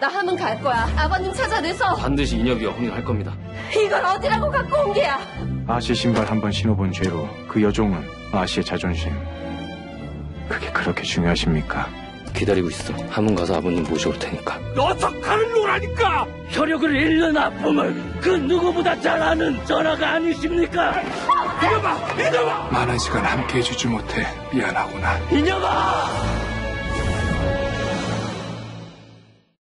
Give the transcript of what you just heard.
나 하면 갈 거야. 아버님 찾아내서. 반드시 인혁이가 혼인할 겁니다. 이걸 어디라고 갖고 온 게야? 아씨 신발 한 번 신어본 죄로 그 여종은 아씨의 자존심. 그게 그렇게 중요하십니까? 기다리고 있어. 함흥 가서 아버님 모셔올 테니까. 어서 가는 노라니까! 혈육을 잃는 아픔을 그 누구보다 잘 아는 전하가 아니십니까? 이놈아! 많은 시간 함께 해주지 못해 미안하구나. 이녀마!